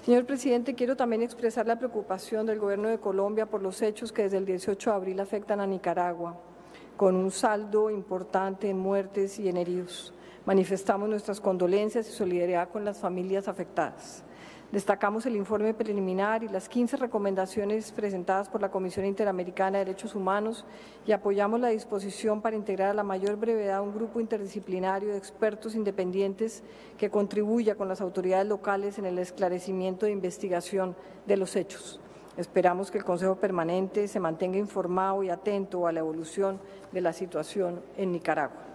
Señor presidente, quiero también expresar la preocupación del Gobierno de Colombia por los hechos que desde el 18 de abril afectan a Nicaragua, con un saldo importante en muertes y en heridos. Manifestamos nuestras condolencias y solidaridad con las familias afectadas. Destacamos el informe preliminar y las 15 recomendaciones presentadas por la Comisión Interamericana de Derechos Humanos y apoyamos la disposición para integrar a la mayor brevedad un grupo interdisciplinario de expertos independientes que contribuya con las autoridades locales en el esclarecimiento de investigación de los hechos. Esperamos que el Consejo Permanente se mantenga informado y atento a la evolución de la situación en Nicaragua.